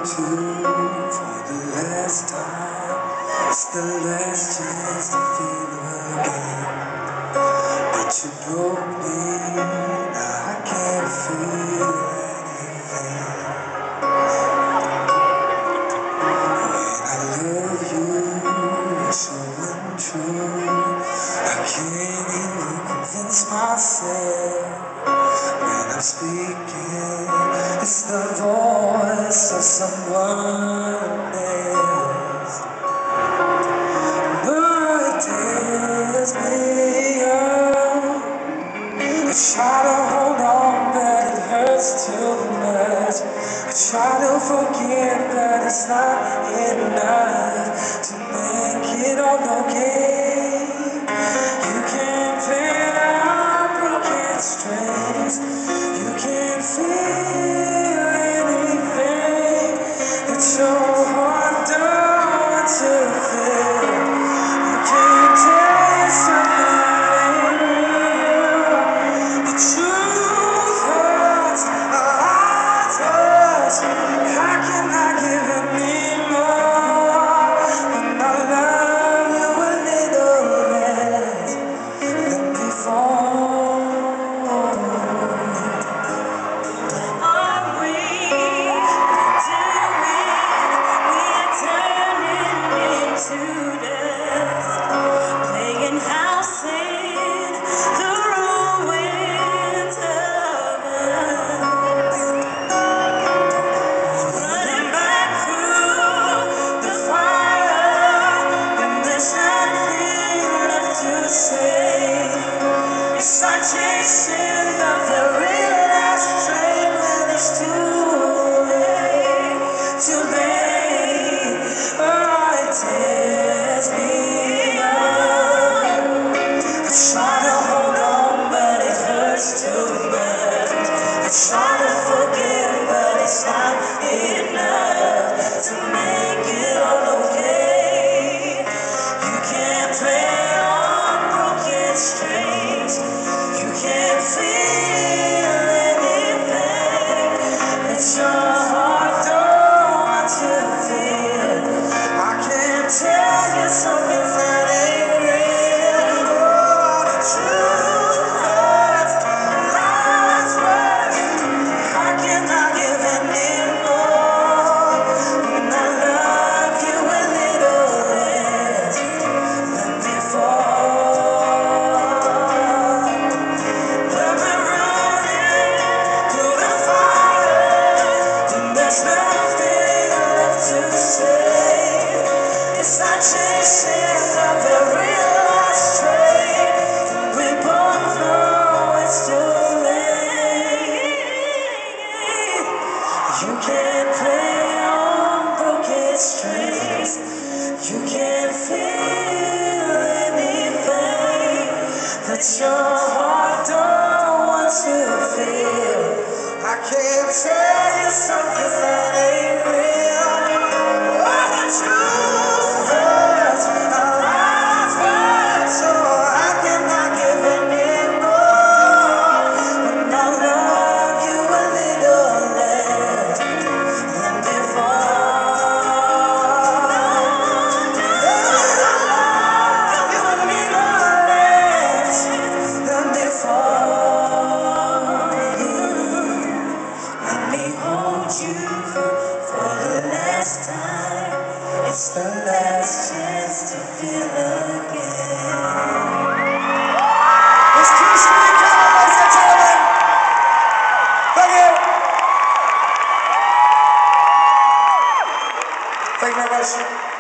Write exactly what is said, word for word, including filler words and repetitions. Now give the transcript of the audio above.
to for the last time. It's the last chance to feel again. But you broke me, now I can't feel anything. When I love you, it's so untrue. I can't even convince myself. When I'm speaking, it's the voice of someone else. But it tears me up. I try to hold on, but it hurts too much. I try to forget, but it's not enough to make it all okay. You can't play out broken strings. You can't feel anything that your heart don't want to feel. You can't tell yourself that ain't real. The truth hurts, a heart hurts. How can I give any more when I love you a little less than before? Chasing the very last train when it's too late, too late. Oh, it tears me up. I try to hold on, but it hurts too much. I try to forget, but it's not enough to make it all okay. You can't play on broken strings. You can't feel anything that your heart don't want to feel. I can't tell you something that ain't real. Oh, the truth hurts, lies worse. How can I give any more when I love you a little less than before? Chasing the very last train, we both know it's too late. You can't play on broken strings. You can't feel anything that your heart don't want to feel. I can't tell you something that ain't real. Oh, the truth hurts, a lot hurts, so I cannot give any more when I love you a little less than before. I love you a little less than before. Let me hold you for the last time. It's the last chance to feel again. It's too sweet, ladies and gentlemen. Thank you. Thank you very much.